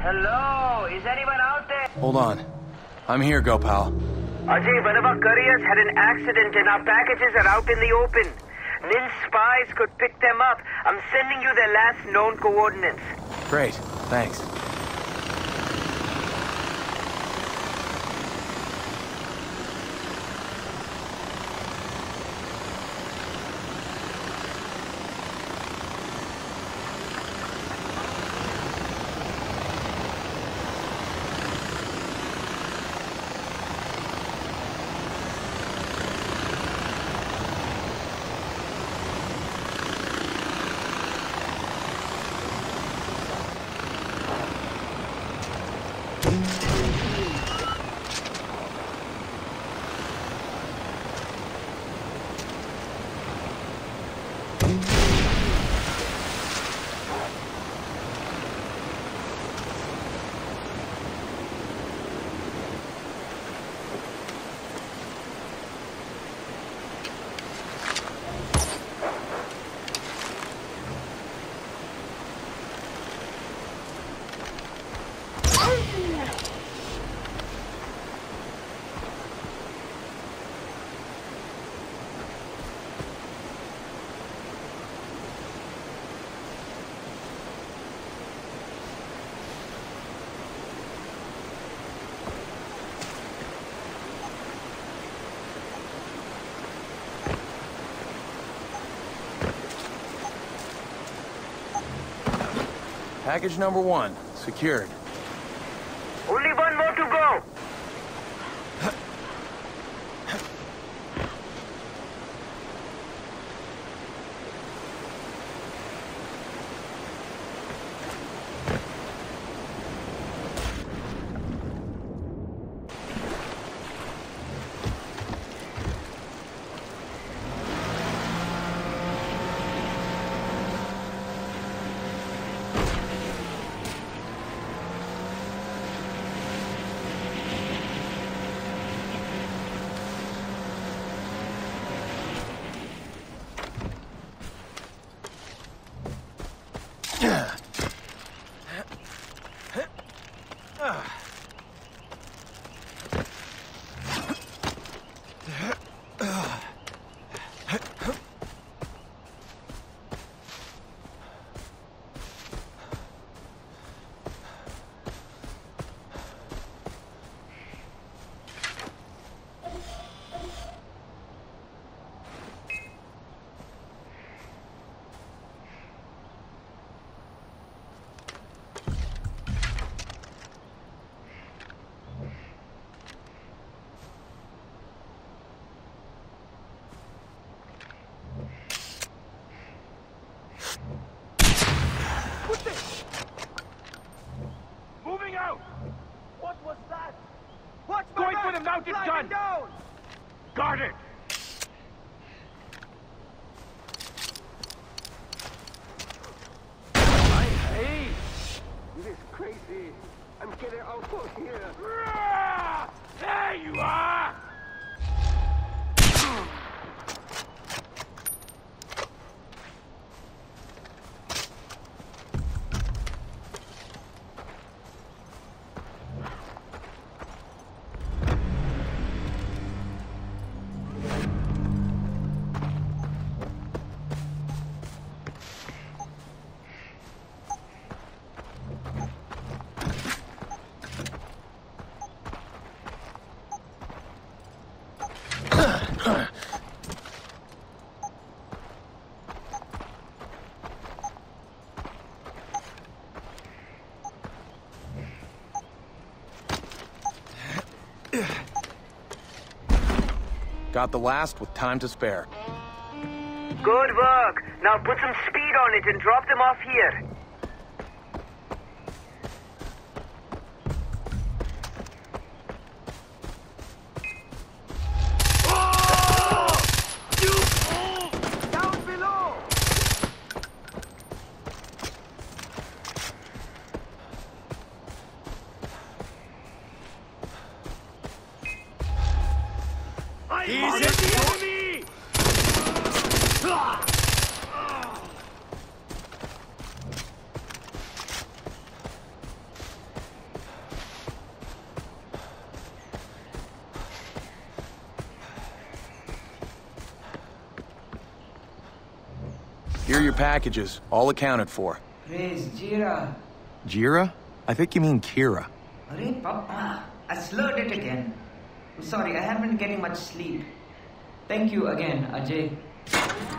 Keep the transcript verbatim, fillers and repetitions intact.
Hello, is anyone out there? Hold on. I'm here, Gopal. Ajay, one of our couriers had an accident and our packages are out in the open. Nin's spies could pick them up. I'm sending you their last known coordinates. Great, thanks. Package number one, secured. Only one more to go. Guard it! Hey! This is crazy. I'm getting out of here. There you are! Got the last with time to spare. Good work. Now put some speed on it and drop them off here. Down below! He's hit the enemy! Here are your packages, all accounted for. Praise Jira. Jira? I think you mean Kira. Arey Papa, I slurred it again. I'm sorry, I haven't been getting much sleep. Thank you again, Ajay.